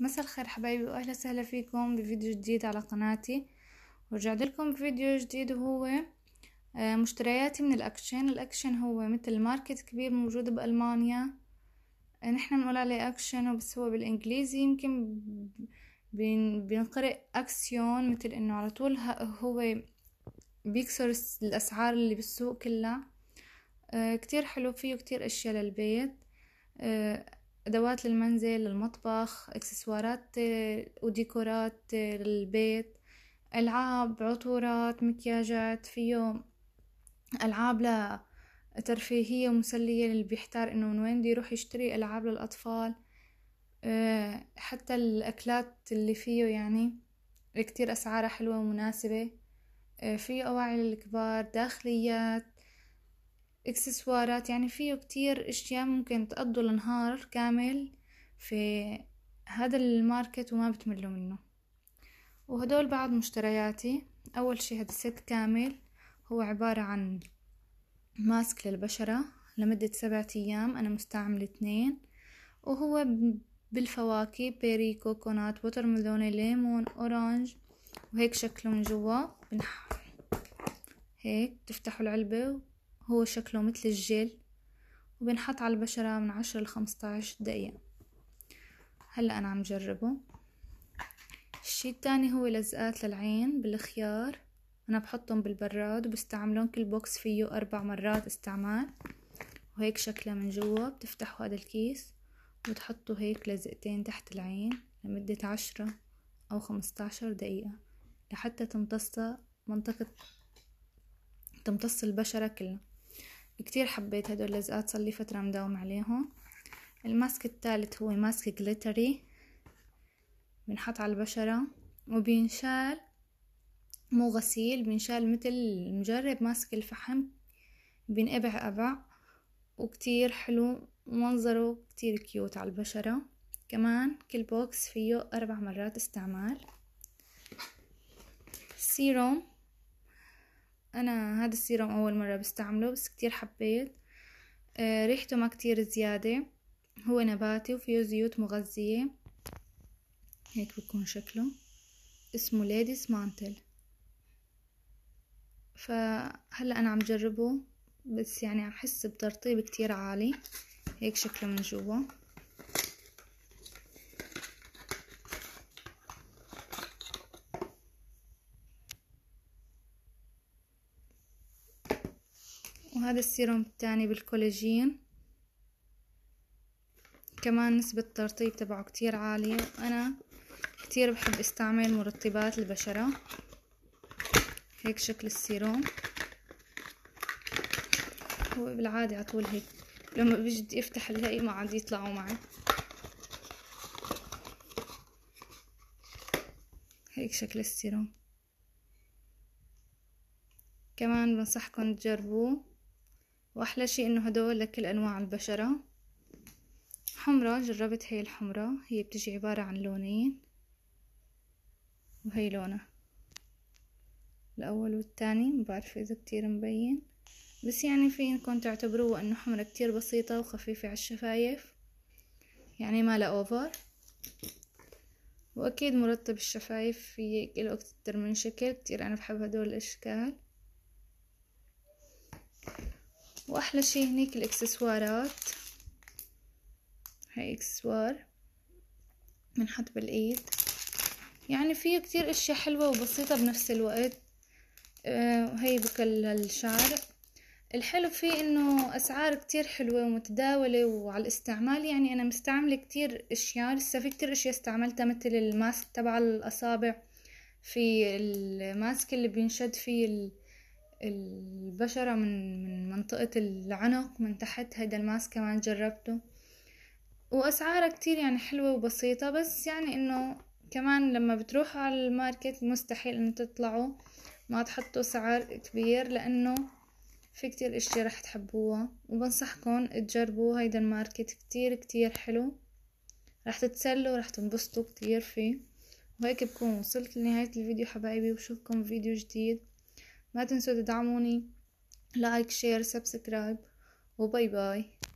مساء الخير حبايبي، واهلا وسهلا فيكم بفيديو جديد على قناتي. ورجعت لكم بفيديو جديد وهو مشترياتي من الاكشن هو مثل ماركت كبير موجود بألمانيا. نحن بنقول عليه اكشن بس هو بالانجليزي يمكن بينقرأ اكسيون، مثل انه على طول هو بيكسر الاسعار اللي بالسوق كلها. كتير حلو، فيه كتير اشياء للبيت، ادوات للمنزل، للمطبخ، اكسسوارات وديكورات للبيت، العاب، عطورات، مكياجات. فيه العاب لترفيهيه ومسليه اللي بيحتار انه من وين بده يروح يشتري العاب للاطفال. حتى الاكلات اللي فيه يعني كتير اسعارها حلوه ومناسبه. فيه اواعي للكبار، داخليات، اكسسوارات، يعني فيه كتير اشياء ممكن تقضوا النهار كامل في هذا الماركت وما بتملوا منه. وهدول بعض مشترياتي. اول شي هذا الست كامل، هو عبارة عن ماسك للبشرة لمدة 7 ايام، انا مستعمل 2، وهو بالفواكه، بيري، كوكونات، ووتر ميلون، ليمون، اورانج، وهيك شكله من جوا. هيك تفتحوا العلبة، هو شكله مثل الجل، وبنحط على البشرة من 10 ل15 دقيقة. هلأ أنا عم جربه. الشي التاني هو لزقات للعين بالخيار، أنا بحطهم بالبراد وبستعملهم، كل بوكس فيه 4 مرات استعمال. وهيك شكله من جوا. بتفتحوا هذا الكيس وبتحطوا هيك لزقتين تحت العين لمدة 10 أو 15 دقيقة لحتى تمتص البشرة كلها. كتير حبيت هدول اللزقات، صار لي فترة مداوم عليهم. الماسك الثالث هو ماسك جليتري، بنحط على البشرة وبينشال، مو غسيل، بينشال مثل مجرب ماسك الفحم، بينقبع قبع وكتير حلو، ومنظره كتير كيوت على البشرة. كمان كل بوكس فيه 4 مرات استعمال. السيروم، أنا هذا السيروم أول مرة بستعمله بس كتير حبيت. ريحته ما كتير زيادة، هو نباتي وفيه زيوت مغذية. هيك بيكون شكله، اسمه ليديز مانتل. فهلأ أنا عم جربه، بس يعني عم حس بترطيب كتير عالي. هيك شكله من جوا. وهذا السيروم التاني بالكولاجين، كمان نسبة الترطيب تبعه كتير عالية، وأنا كتير بحب استعمل مرطبات البشرة. هيك شكل السيروم، هو بالعادة عطول هيك لما بجد يفتح الهي ما عاد يطلعوا معي. هيك شكل السيروم. كمان بنصحكم تجربوه. واحلى شي انه هدول لكل انواع البشرة. حمرة، جربت هي الحمرة، هي بتجي عبارة عن لونين، وهي لونها الاول والتاني، ما بعرف اذا كتير مبين، بس يعني فينكم تعتبروه انه حمرة كتير بسيطة وخفيفة على الشفايف، يعني ما لا اوفر. واكيد مرطب الشفايف، في له اكتر من شكل، كتير انا بحب هدول الاشكال. واحلى شي هنيك الاكسسوارات، هاي اكسسوار بنحط بالايد، يعني فيه كتير اشياء حلوة وبسيطة بنفس الوقت. هي بكل الشعر. الحلو فيه انه اسعار كتير حلوة ومتداولة وعلى الاستعمال، يعني انا مستعملة كتير اشياء، لسه في كتير اشياء استعملتها، مثل الماسك تبع الاصابع، في الماسك اللي بينشد فيه البشرة من منطقة العنق من تحت، هيدا الماسك كمان جربته، واسعارها كتير يعني حلوة وبسيطة. بس يعني انه كمان لما بتروحوا على الماركت مستحيل انه تطلعوا ما تحطوا سعر كبير، لانه في كتير اشياء رح تحبوها. وبنصحكم تجربوا هيدا الماركت، كتير كتير حلو، رح تتسلوا، رح تنبسطوا كتير فيه. وهيك بكون وصلت لنهاية الفيديو حبايبي، وبشوفكم فيديو جديد. ما تنسوا تدعموني، لايك، شير، سبسكرايب، وباي باي.